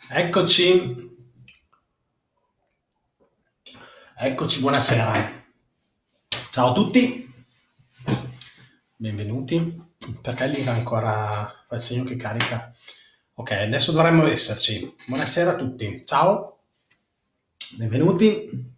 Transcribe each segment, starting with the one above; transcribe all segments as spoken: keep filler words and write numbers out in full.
Eccoci, eccoci, buonasera. Ciao a tutti, benvenuti. Perché lì ancora fa il segno che carica? Ok, adesso dovremmo esserci. Buonasera a tutti, ciao, benvenuti.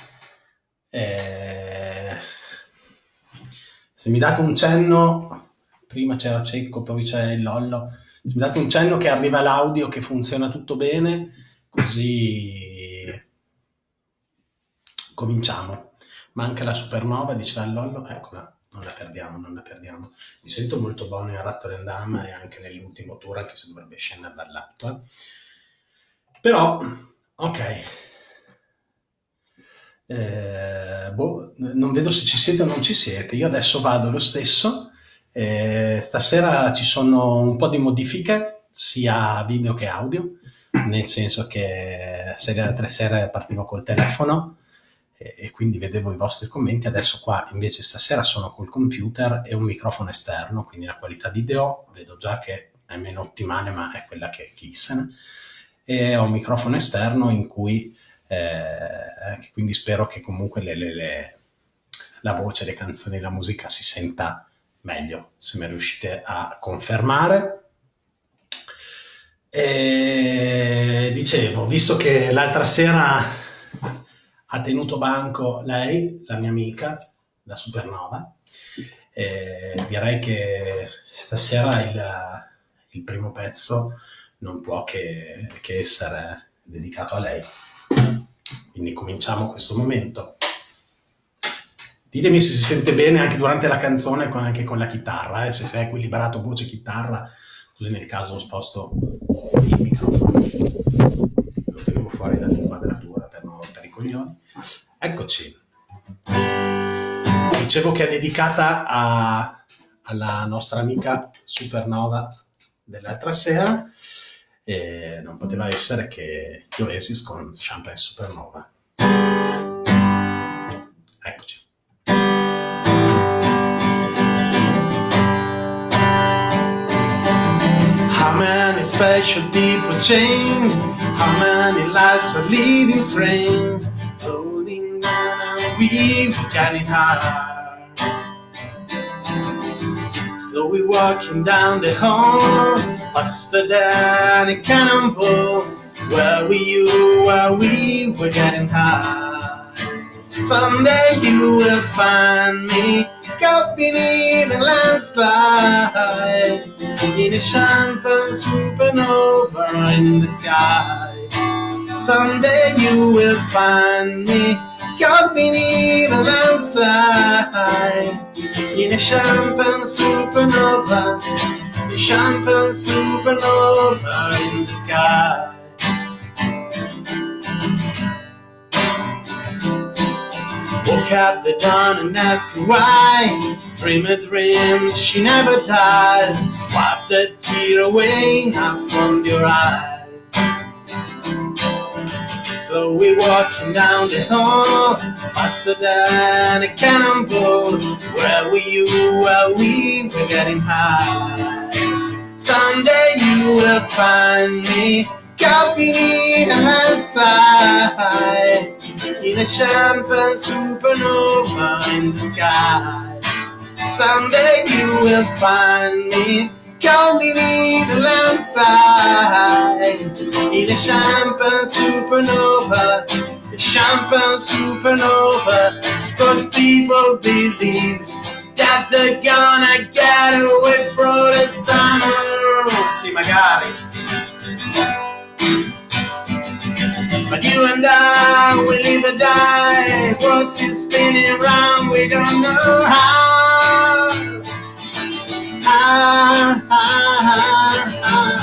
Eh, Se mi date un cenno, prima c'era Cecco, poi c'è il Lollo. Se mi date un cenno che arriva l'audio, che funziona tutto bene, così cominciamo. Manca la supernova, diceva il Lollo, eccola, non la perdiamo, non la perdiamo. Mi sento molto buono in Rotterdam e anche nell'ultimo tour, anche se dovrebbe scendere dall'alto. Eh. Però, ok. Eh, boh, non vedo se ci siete o non ci siete. Io adesso vado lo stesso. Eh, stasera ci sono un po' di modifiche, sia video che audio, nel senso che se le altre sere partivo col telefono e, e quindi vedevo i vostri commenti. Adesso qua invece stasera sono col computer e un microfono esterno, quindi la qualità video vedo già che è meno ottimale, ma è quella che chi se ne. E ho un microfono esterno in cui eh, quindi spero che comunque le, le, le, la voce, le canzoni, la musica si senta meglio, se mi riuscite a confermare. E dicevo, visto che l'altra sera ha tenuto banco lei, la mia amica, la Supernova, e direi che stasera il, il primo pezzo non può che, che essere dedicato a lei. Quindi cominciamo questo momento. Ditemi se si sente bene anche durante la canzone, con, anche con la chitarra, eh, se si è equilibrato voce-chitarra, così nel caso sposto il microfono. Lo tenevo fuori dall'inquadratura per non rompere i coglioni. Eccoci. Dicevo che è dedicata a, alla nostra amica Supernova dell'altra sera. E non poteva essere che Oasis con Champagne Supernova. Eccoci. How many special people change? How many lives are leaving strange? Floating down and we're getting high. Slowly walking down the hall, faster than a cannonball. Where were you while we were getting high? Someday you will find me caught beneath a landslide in a champagne supernova in the sky. Someday you will find me caught beneath a landslide in a champagne supernova, a champagne supernova in the sky. Woke up the dawn and asked her why. Dream a dream, she never dies. Wipe the tear away now from your eyes. Slowly walking down the hall, faster than a cannonball. Where were you while we were getting high? Someday you will find me caught beneath a landslide in a champagne supernova in the sky. Someday you will find me caught beneath a landslide in a champagne supernova, a champagne supernova. Cause people believe that they're gonna get away from the summer. Sì, magari. But you and I will live or die. World's still spinning around, we don't know how. Ah, ah, ah, ah.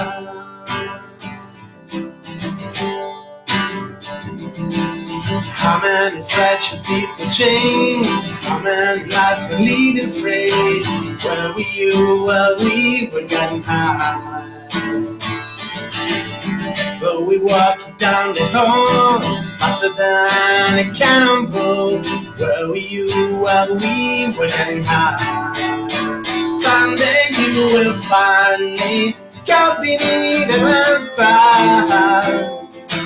How many special people change? How many lives were leading straight? Where were you while we were getting high? So we walked down the hall, faster than a cannonball. Where were you while we were getting high? Someday you will find me caught beneath the landslide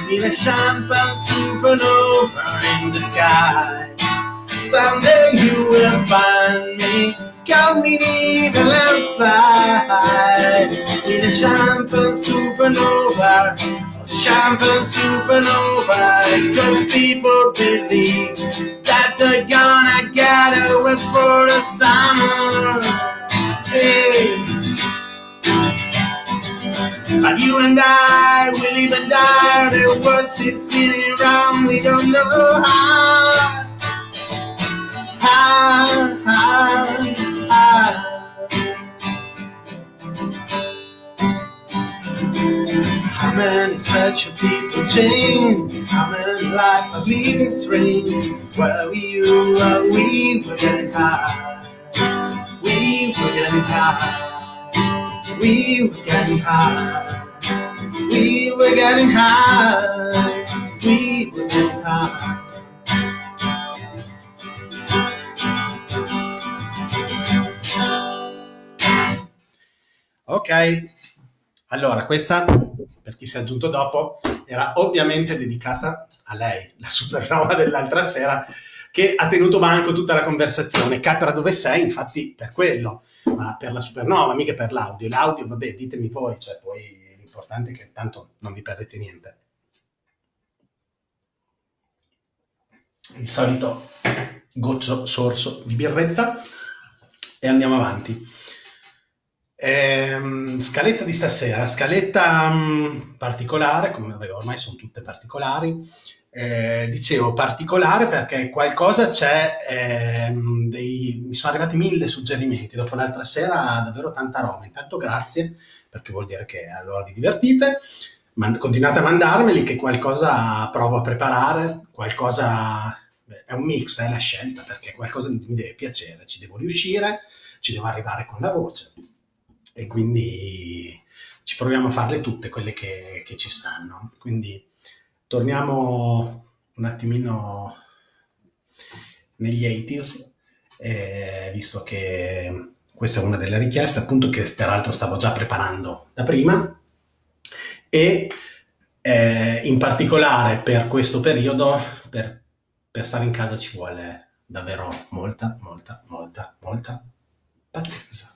in a champagne supernova in the sky. Someday you will find me coming evil and fly in a champagne supernova, champagne supernova, cause people believe that they're gonna get away for the summer. Hey. But you and I will live and die, the world keeps spinning around, we don't know how. How, how, how. How many special people change? How many lives are living strange? Where were you while we were getting high? We were getting high. We were getting high. We were getting high. We were getting high. Ok, allora questa, per chi si è aggiunto dopo, era ovviamente dedicata a lei, la supernova dell'altra sera, che ha tenuto banco tutta la conversazione. Capra, dove sei? Infatti per quello, ma per la supernova, mica per l'audio. L'audio, vabbè, ditemi voi, cioè poi l'importante è che tanto non vi perdete niente. Il solito goccio sorso di birretta e andiamo avanti. Ehm, scaletta di stasera, scaletta mh, particolare, come vabbè, ormai sono tutte particolari. Eh, dicevo particolare perché qualcosa c'è, ehm, dei, mi sono arrivati mille suggerimenti dopo l'altra sera, davvero tanta roba. Intanto grazie, perché vuol dire che allora vi divertite. Man- continuate a mandarmeli, che qualcosa provo a preparare, qualcosa, beh, è un mix, è la scelta, perché qualcosa mi deve piacere, ci devo riuscire, ci devo arrivare con la voce. E quindi ci proviamo a farle tutte quelle che, che ci stanno. Quindi torniamo un attimino negli ottanta, eh, visto che questa è una delle richieste, appunto, che peraltro stavo già preparando da prima, e eh, in particolare per questo periodo, per, per stare in casa ci vuole davvero molta, molta, molta, molta pazienza.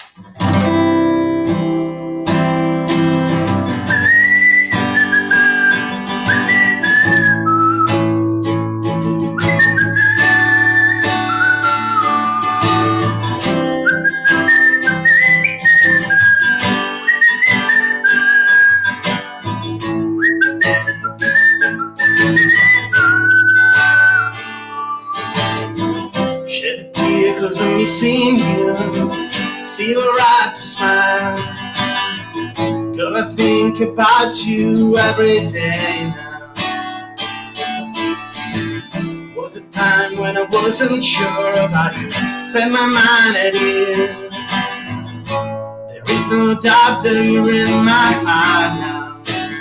Missing you, still right to smile. Girl, I think about you every day now. Was a time when I wasn't sure about you, set my mind at ease. There is no doubt that you're in my heart now.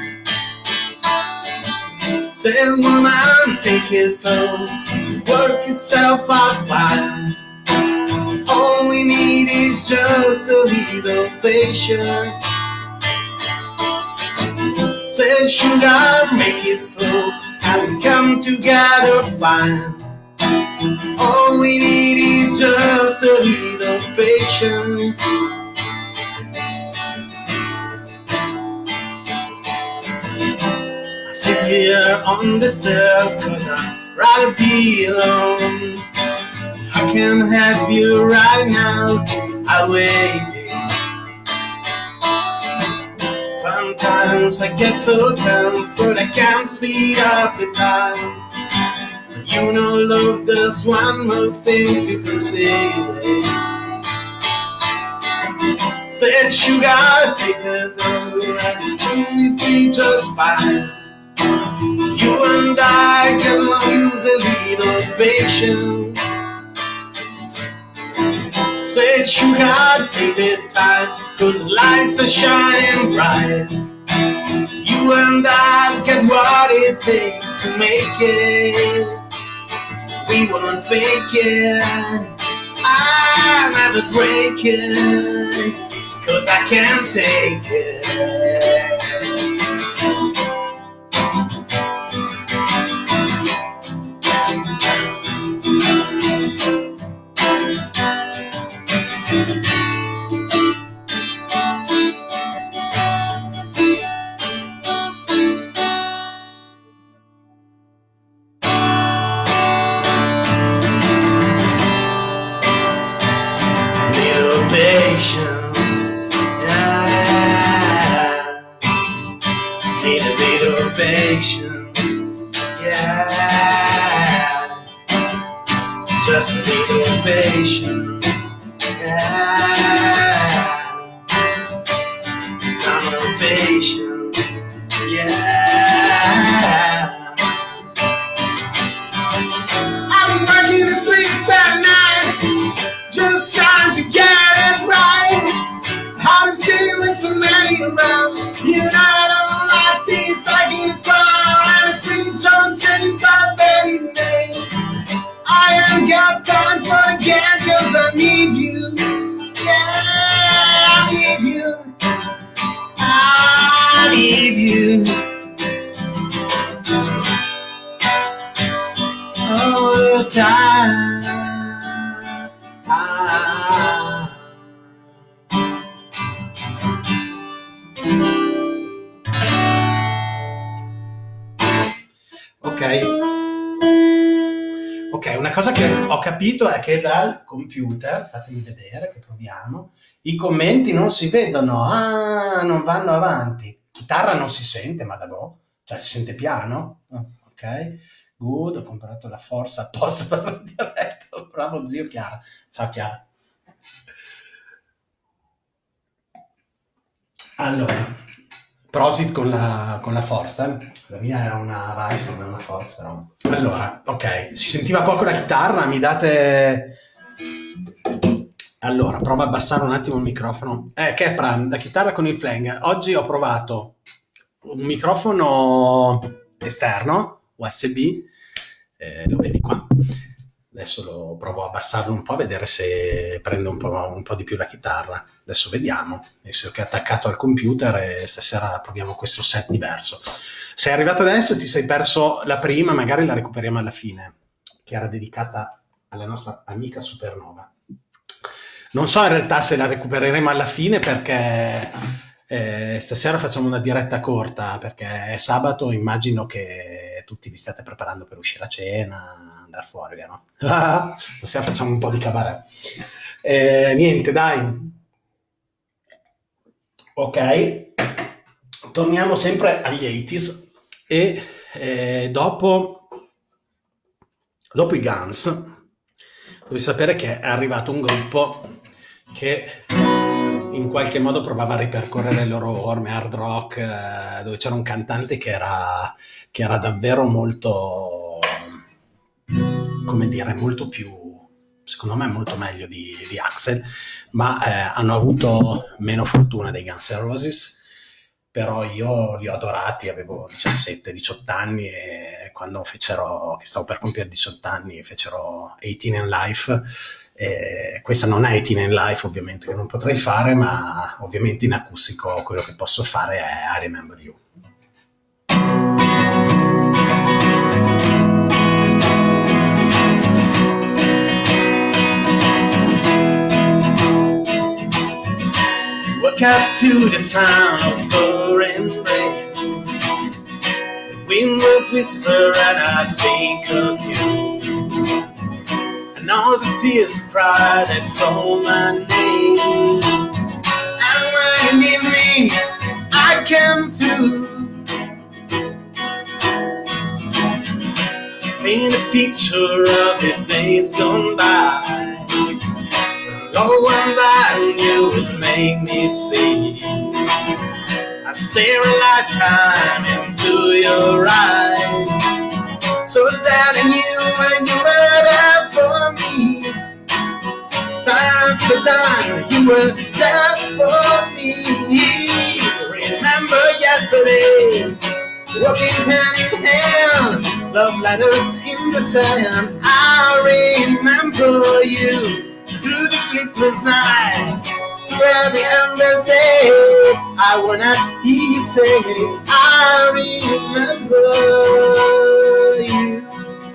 Said woman, take it slow, work yourself out fine. All we need is just a little patience. Said sugar, make it slow, and we come together fine. All we need is just a little patience. I sit here on the stairs, cause I'd rather be alone. I can't have you right now, I wait. Sometimes I get so tense, but I can't speed up the time. You know love does one more thing to consider. Said sugar, take it over, and only three just fine. You and I can use a little patience. Said sugar, take the time, cause the lights are shining bright. You and I get what it takes to make it. We won't fake it, I'll never break it, cause I can't take it. a little patience, yeah. Just a little patience, yeah. Summer patience, yeah. I'm working the streets at night, just trying to get it right. How to see with so many around, you know I don't like peace, I can cry. And the streets don't change my baby name. I ain't got time for the game, cause I need you, yeah, I need you, I need you. All the time. Ah. Ok. Ok, una cosa che ho capito è che dal computer, fatemi vedere che proviamo, i commenti non si vedono, ah, non vanno avanti. Chitarra non si sente, ma da boh, cioè si sente piano? Oh, ok, good, ho comprato la forza apposta per la diretta, bravo zio Chiara. Ciao Chiara. Allora, prosit con la, con la forza, eh. La mia è una Vice, non è una forza però. Allora, ok, si sentiva poco la chitarra, mi date... Allora, prova a abbassare un attimo il microfono. Eh, Kepra, la chitarra con il flang. Oggi ho provato un microfono esterno, U S B, eh, lo vedi qua. Adesso lo provo a abbassarlo un po', a vedere se prende un po', un po' di più la chitarra. Adesso vediamo. Adesso che è attaccato al computer e stasera proviamo questo set diverso. Sei arrivato adesso e ti sei perso la prima, magari la recuperiamo alla fine, che era dedicata alla nostra amica Supernova. Non so in realtà se la recupereremo alla fine perché eh, stasera facciamo una diretta corta, perché è sabato, immagino che tutti vi state preparando per uscire a cena, andare fuori, no? Stasera facciamo un po' di cabaret. Eh, niente, dai. Ok, torniamo sempre agli ottanta e eh, dopo, dopo i Guns, devi sapere che è arrivato un gruppo che in qualche modo provava a ripercorrere le loro orme hard rock, eh, dove c'era un cantante che era, che era davvero molto, come dire, molto più, secondo me molto meglio di, di Axl, ma eh, hanno avuto meno fortuna dei Guns N' Roses, però io li ho adorati, avevo diciassette diciotto anni e quando fecero, che stavo per compiere diciotto anni, fecero eighteen and Life. Eh, questa non è eighteen and Life ovviamente, che non potrei fare, ma ovviamente in acustico quello che posso fare è I Remember You. Woke up to the sound of pouring rain. The wind would whisper and I'd think of you. And all the tears cried that called my name. And when you need me, I came through. Paint a picture of the days gone by. No one that you would make me see. I stare a lifetime into your eyes. So that I knew when you were there for me. Time after time you were there for me. Remember yesterday, walking hand in hand, love letters in the sand. I remember you. Through the sleepless night, through every endless day, I wanna hear you say, I remember you.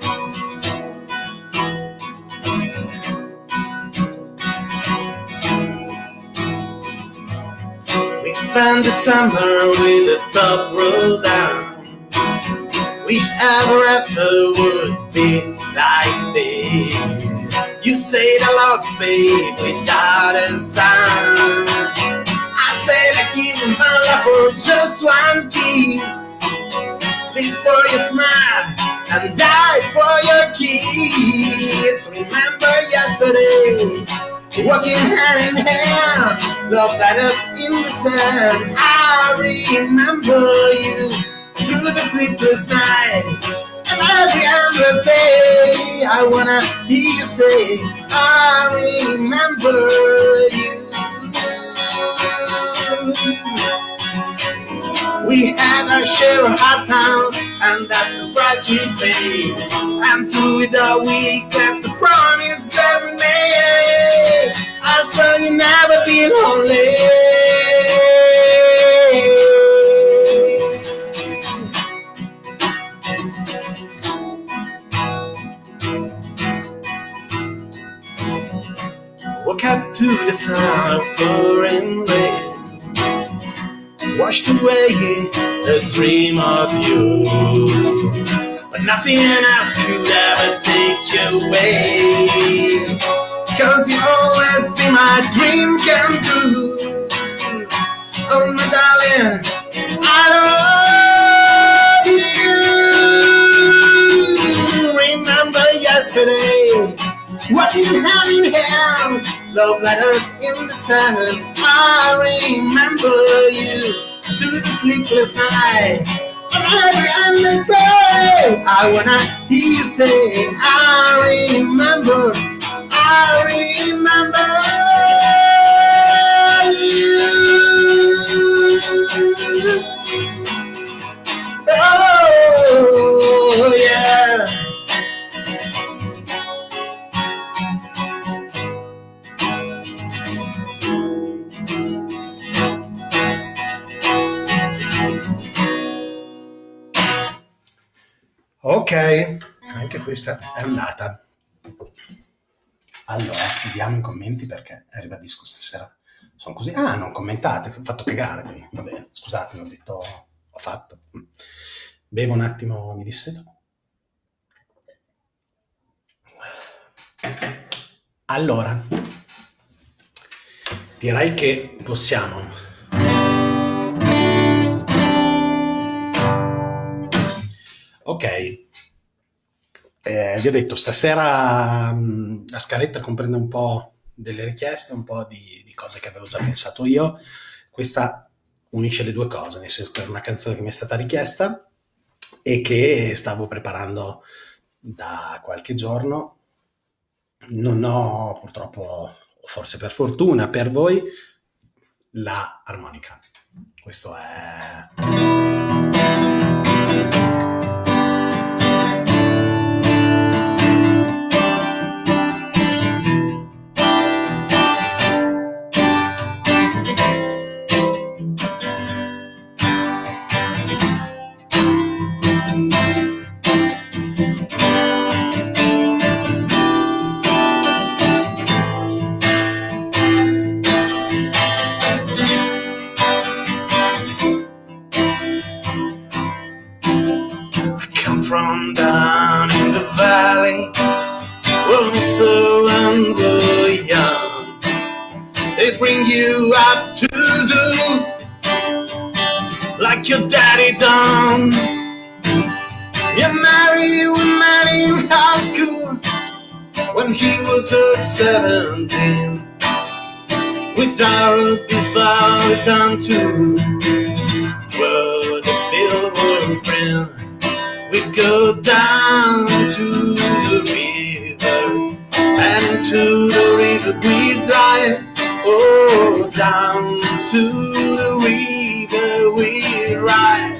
We spent the summer with the top rolled down. We ever after would be like this. You said I love me without a sound. I said I give my love for just one kiss. for your smile and die for your kiss. Remember yesterday, walking hand in hand, love that us in the sand. I remember you through the sleepless night, and every endless day I wanna hear you say, I remember you. We had our share of hard times, and that's the price we paid. And through it all we kept the promise that we made. I swear you never be lonely. Woke up to the sound of pouring rain, washed away a dream of you, but nothing else could ever take you away, 'cause you always be my dream come true. Oh my darling, I love you. Remember yesterday, walking hand in hand, love letters in the sand. I remember you through the sleepless night, and every endless day I wanna hear you say, I remember, I remember you. Oh yeah. Ok, anche questa è andata. Allora, chiudiamo i commenti perché, ribadisco, stasera sono così. Ah, non commentate, ho fatto cagare, quindi va bene, scusate, ho detto, ho fatto. Bevo un attimo, mi disseto. Allora, direi che possiamo... Ok, eh, vi ho detto, stasera mh, la scaletta comprende un po' delle richieste, un po' di, di cose che avevo già pensato io. Questa unisce le due cose, nel senso che era una canzone che mi è stata richiesta e che stavo preparando da qualche giorno. Non ho purtroppo, o forse per fortuna per voi, la armonica. Questo è... From down in the valley, when we so and were young, they bring you up to do like your daddy done. You married, you were married in high school when he was uh, seventeen. With our this valley down to where the field were friend. We'd go down to the river, and into the river we'd ride. Oh, down to the river we'd ride.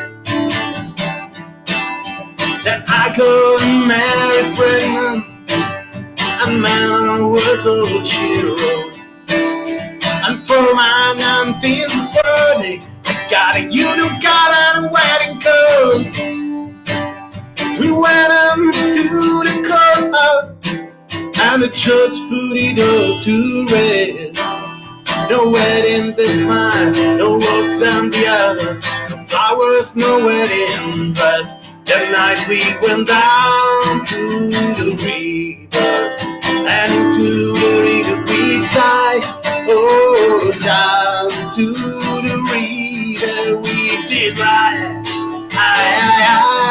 Then I go and marry Fredman, and man was all she wrote. And for my nineteenth birthday, I got a union card and a wedding coat. We went up to the courthouse, and the church put it all to rest. No wedding this time, no walk down the aisle, no flowers, no wedding dress. That night we went down to the river, and into the river we died. Oh, down to the river we did ride. Aye, aye, aye.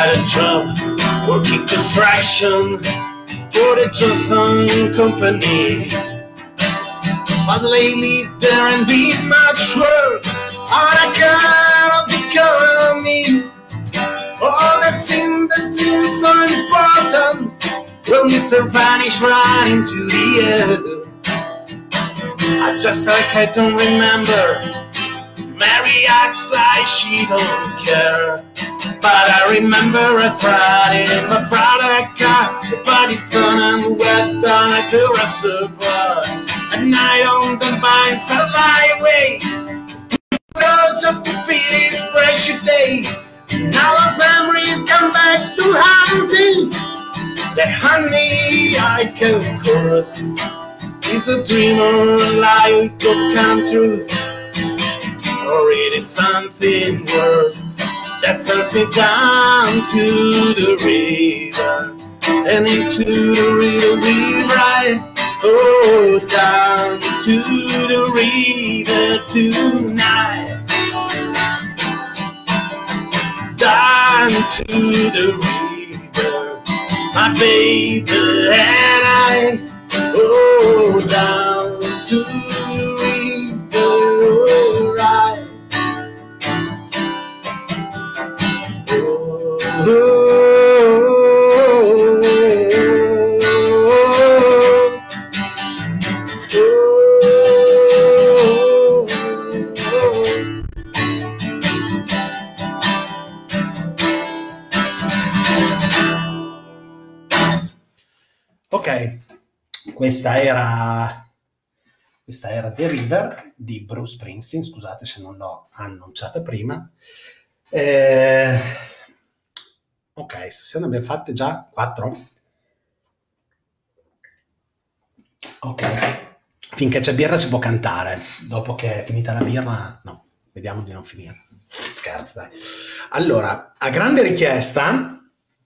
got a job working construction for the Johnson Company. But lately there ain't been much work on account of the economy. All the things that seem so important, well, Mister Vanish ran into the air. I just like I don't remember. Mary acts like she don't care. But I remember us riding in my product car, the body's done and wet down at the reservoir. At night on the vines I lie awake, just to feed his precious day. Now our memories come back to haunt me. The honey I can chorus is a dream or a lie it could come true, or it is something worse that sends me down to the river and into the river we ride. Oh, down to the river tonight. Down to the river, my baby and I. Oh, down to the river, oh, right. Oh, oh, ok, questa era, questa era The River di Bruce Springsteen, scusate se non l'ho annunciata prima. Eh, ok, stasera ne abbiamo fatte già quattro. Ok, finché c'è birra si può cantare, dopo che è finita la birra, no, vediamo di non finire. Scherzo, dai. Allora, a grande richiesta,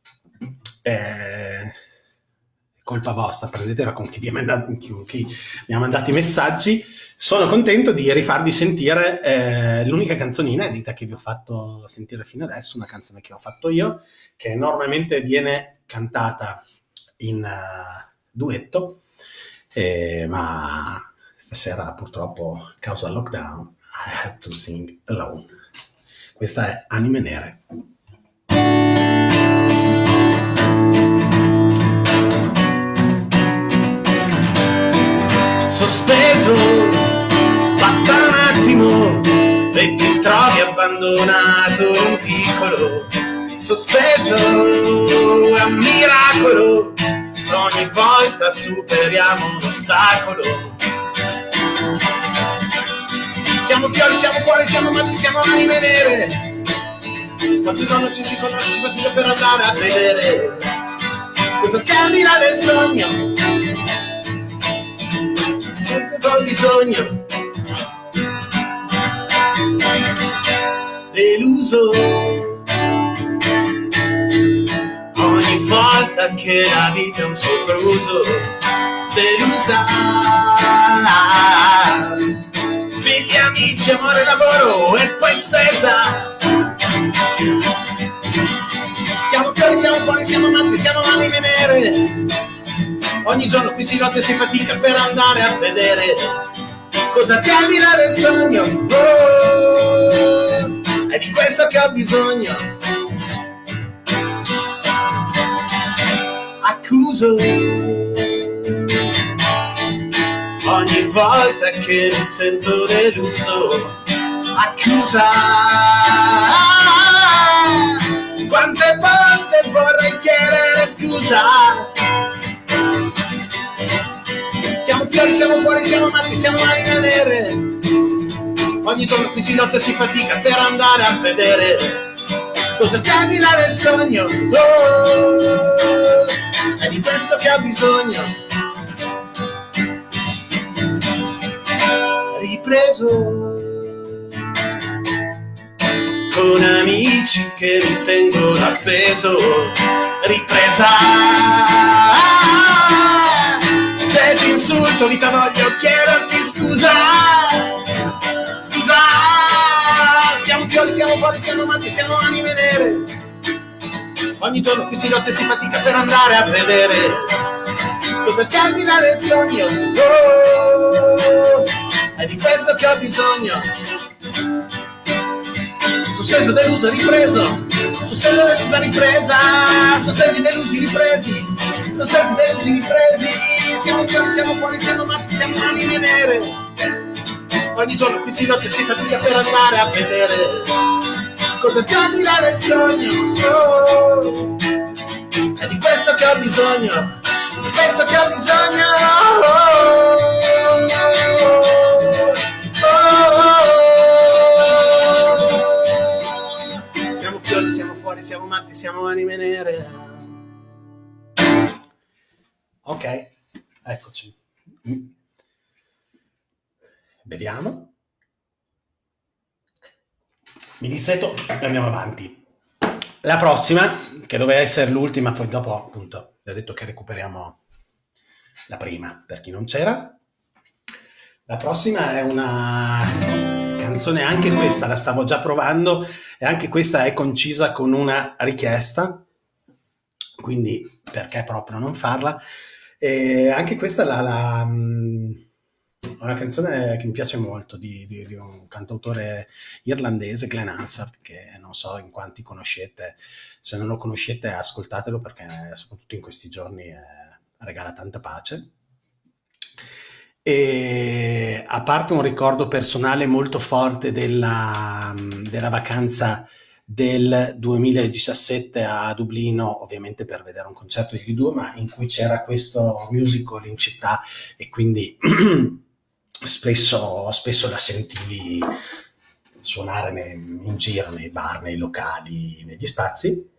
eh, colpa vostra, prendetela con chi vi ha mandato, con chi mi ha mandato i messaggi, sono contento di rifarvi sentire eh, l'unica canzone inedita che vi ho fatto sentire fino adesso, una canzone che ho fatto io, che normalmente viene cantata in uh, duetto, eh, ma stasera purtroppo, causa lockdown, I had to sing alone. Questa è Anime Nere. Sospeso, passa un attimo e ti trovi abbandonato in un piccolo. Sospeso, è un miracolo, ogni volta superiamo un ostacolo. Siamo fiori, siamo fuori, siamo matti, siamo anime nere. Quanto sono ci riconosci, si fatica per andare a vedere cosa c'è al di là del sogno. Ho bisogno, deluso ogni volta che la vita è un sopruso, delusa, figli, amici, amore, lavoro e poi spesa. Siamo fuori, siamo fuori, siamo matti, siamo anime nere. Ogni giorno qui si notte si fatica per andare a vedere cosa c'è al di là del sogno. Oh, è di questo che ho bisogno. Accuso ogni volta che mi sento deluso. Accusa quante volte vorrei chiedere scusa. Siamo fiori, siamo fuori, siamo matti, siamo anime nere. Ogni giorno qui si notte e si fatica per andare a vedere cosa c'è al di là del sogno. Oh, è di questo che ho bisogno. Ripreso con amici che mi tengono appeso. Ripresa, se ti insulto vita voglio chiederti scusa. Scusa, siamo fiori, siamo fuori, siamo matti, siamo anime nere. Ogni giorno qui si lotta e si fatica per andare a vedere cosa c'è al di là del sogno. Oh, è di questo che ho bisogno. Sospeso, deluso, ripreso. Sospeso, deluso, ripresa. Sospesi, delusi, ripresi. Sospesi, delusi, ripresi. Siamo fuori, siamo fuori, siamo matti, siamo anime nere. Ogni giorno qui si lotta e si fatica per andare a vedere cosa c'è al di là del sogno. Oh, è di questo che ho bisogno. Di questo che ho bisogno. Oh, oh, oh. Siamo fiori, siamo fuori, siamo matti, siamo anime nere. Ok, eccoci. Beviamo. Mi disseto e andiamo avanti. La prossima, che doveva essere l'ultima, poi dopo appunto vi ho detto che recuperiamo la prima per chi non c'era. La prossima è una canzone, anche questa la stavo già provando e anche questa è concisa con una richiesta, quindi perché proprio non farla? E anche questa la, la, è una canzone che mi piace molto di, di, di un cantautore irlandese, Glenn Hansard, che non so in quanti conoscete. Se non lo conoscete ascoltatelo, perché soprattutto in questi giorni eh, regala tanta pace. E a parte un ricordo personale molto forte della, della vacanza del duemiladiciassette a Dublino, ovviamente per vedere un concerto di due, ma in cui c'era questo musical in città e quindi spesso, spesso la sentivi suonare nei, in giro, nei bar, nei locali, negli spazi.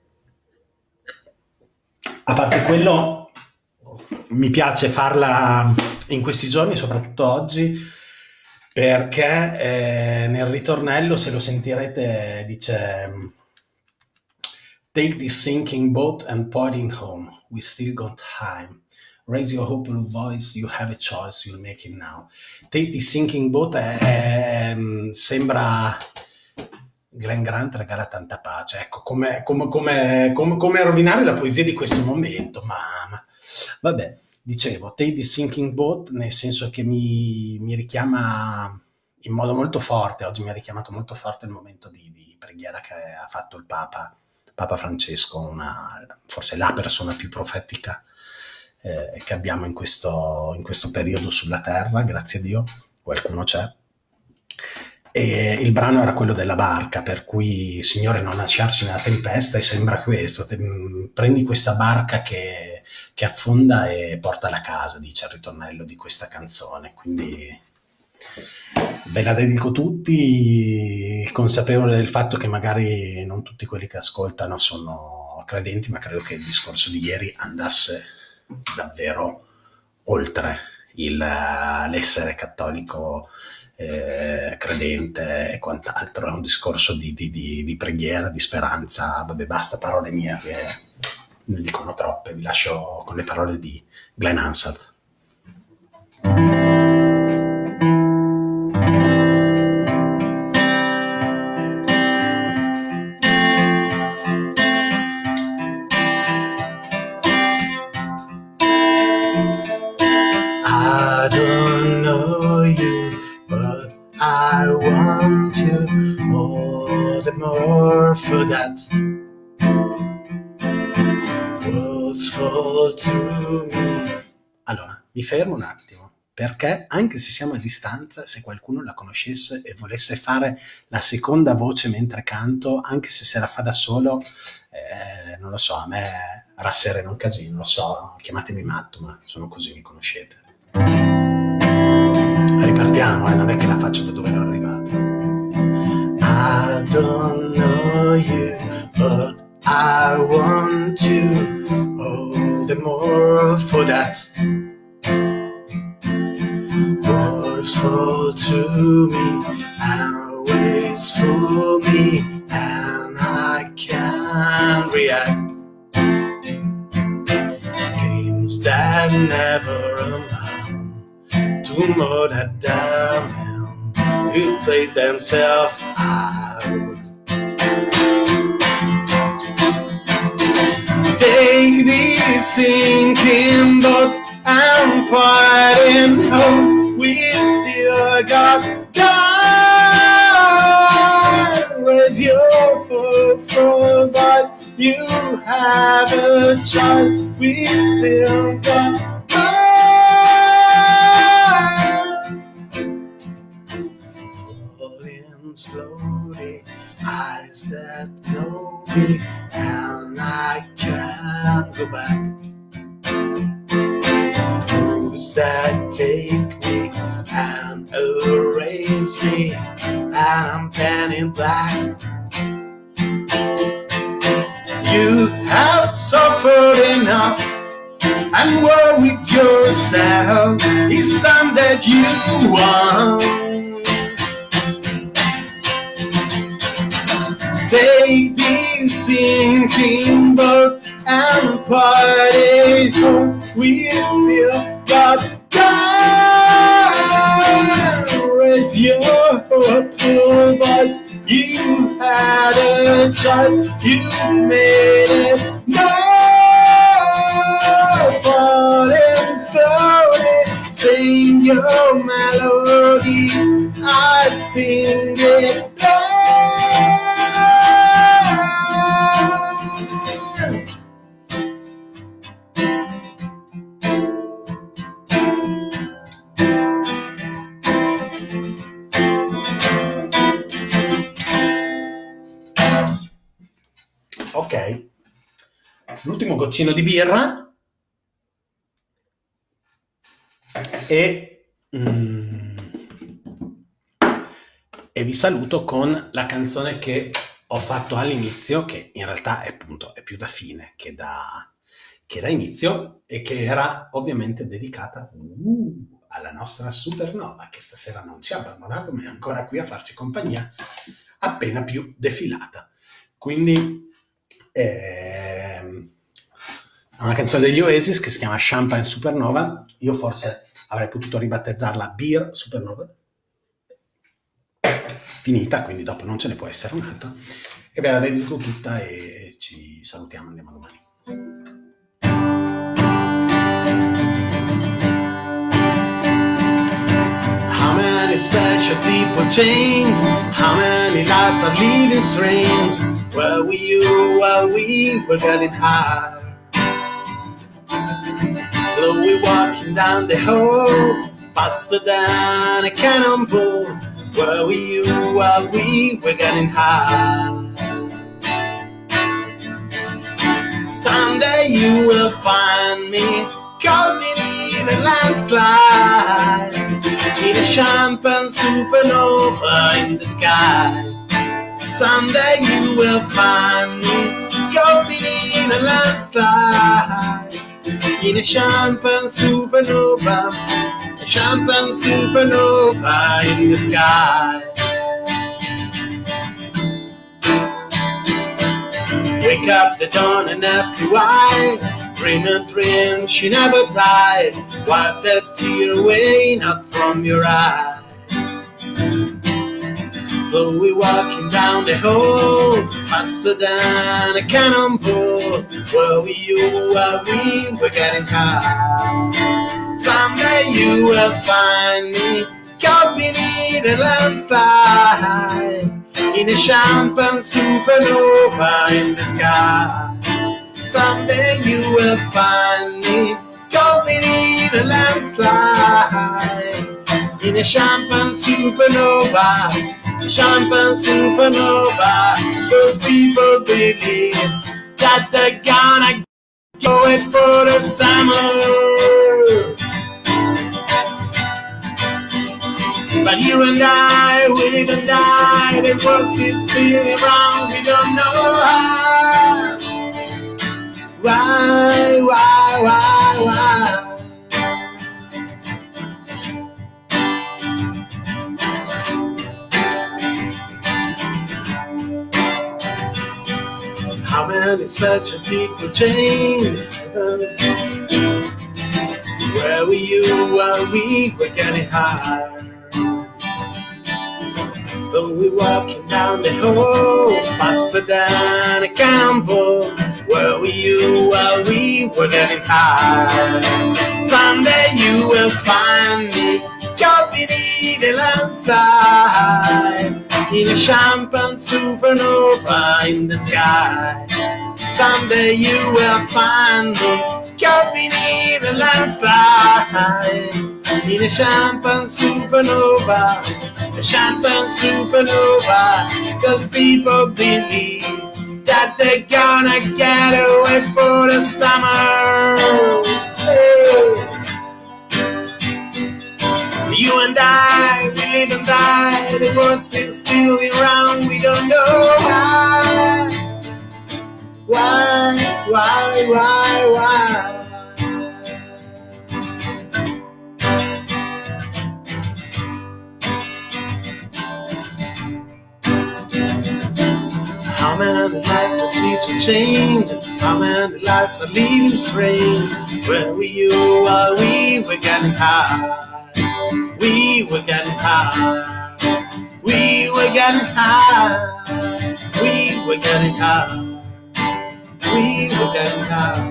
A parte quello, mi piace farla in questi giorni, soprattutto oggi, perché eh, nel ritornello, se lo sentirete, dice "Take this sinking boat and point it home. We still got time. Raise your hopeful voice, you have a choice, you'll make it now." Take this sinking boat è, è, sembra Glenn Grant regala tanta pace. Ecco, come, come, come, come, come rovinare la poesia di questo momento, ma, ma vabbè. Dicevo, Take the sinking boat, nel senso che mi, mi richiama in modo molto forte, oggi mi ha richiamato molto forte il momento di, di preghiera che ha fatto il Papa, Papa Francesco, una, forse la persona più profetica eh, che abbiamo in questo, in questo periodo sulla terra, grazie a Dio, qualcuno c'è. E il brano era quello della barca, per cui Signore non lasciarci nella tempesta, e sembra questo, te, prendi questa barca che, che affonda e portala a casa, dice il ritornello di questa canzone, quindi ve la dedico tutti, consapevole del fatto che magari non tutti quelli che ascoltano sono credenti, ma credo che il discorso di ieri andasse davvero oltre il, l'essere cattolico Eh, credente e quant'altro. È un discorso di, di, di, di preghiera, di speranza. Vabbè, basta parole mie che ne dicono troppe. Vi lascio con le parole di Glenn Hansard. I don't know you, but I want you all the more for that. Words fall to me. Allora, mi fermo un attimo, perché anche se siamo a distanza, se qualcuno la conoscesse e volesse fare la seconda voce mentre canto, anche se se la fa da solo, eh, non lo so, a me rasserena un casino, lo so, chiamatemi matto, ma sono così, mi conoscete. Ripartiamo, eh, non è che la faccio da dove ero arrivato. I don't know you, but I want you all the more for that. Words fall to me and waits for me, and I can't react. Games that never amount to more than damn men who played themselves out. sinking boat and fighting home, we still got time. Raise your hope for that you have a choice. We still got time. Falling slowly, eyes that know me, and I can't go back. Roads that take me and erase me, and I'm penning black. You have suffered enough and worried yourself. It's time that you won. Take this sinking boat and party home. We still got time. Raise your hopeful voice. You had a choice. You made it. No, falling slowly. Sing your melody. I sing it down. Ok, l'ultimo goccino di birra e, mm, e vi saluto con la canzone che ho fatto all'inizio, che in realtà è, appunto, è più da fine che da, che da inizio, e che era ovviamente dedicata uh, alla nostra supernova, che stasera non ci ha abbandonato ma è ancora qui a farci compagnia, appena più defilata. Quindi è una canzone degli Oasis che si chiama Champagne Supernova. Io forse avrei potuto ribattezzarla Beer Supernova. Finita, quindi dopo non ce ne può essere un'altra. E ve la dedico tutta e ci salutiamo, andiamo domani. How many special people change? How many lives are living strange? Where were you while we were getting high? Slowly walking down the hall, faster than a cannonball. Where were you while we were getting high? Someday you will find me caught in a landslide, in a champagne supernova in the sky. Someday you will find me caught in a landslide, in a champagne supernova, a champagne supernova in the sky. Wake up the dawn and ask you why. Dream a dream she never died. Wipe that tear away, not from your eye. Slowly walking down the hall, faster than a cannonball. Where were you while we were getting high? Someday you will find me caught beneath a landslide, in a champagne supernova in the sky. Someday you will find me caught beneath a landslide, in a champagne supernova, champagne supernova. Those people believe that they're gonna go it for the summer, but you and I, we didn't die. The world is still around, we don't know how. Why, why, why, why? How many special people change? Where were you while we were getting high? Slowly walking down the hall, faster than a cannonball. Where were you while we were getting high. Someday you will find me caught beneath the landside in a champagne supernova in the sky. Someday you will find me caught beneath the landslide in a champagne supernova, a champagne supernova, cause people believe that they're gonna get away for the summer. Hey. You and I, we live and die, the world spins spinning around, we don't know why. Why, why, why, why? How many lives are teaching change? How many lives are leaving strange? Where were you while we were getting high? We were getting high. We were getting high. We were getting high. We were getting high.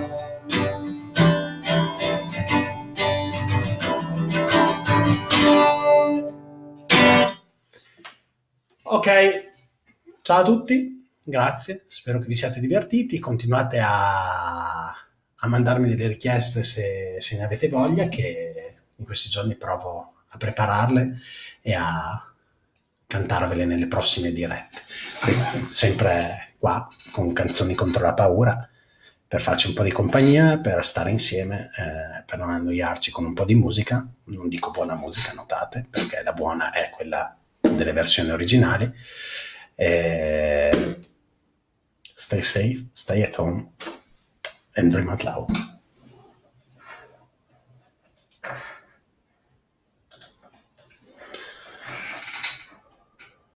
Ok, ciao a tutti, grazie, spero che vi siate divertiti, continuate a, a mandarmi delle richieste se, se ne avete voglia, che in questi giorni provo a prepararle e a cantarvele nelle prossime dirette, sempre qua con Canzoni contro la paura, per farci un po' di compagnia, per stare insieme, eh, per non annoiarci con un po' di musica. Non dico buona musica, notate, perché la buona è quella delle versioni originali. Eh, stay safe, stay at home and dream out loud.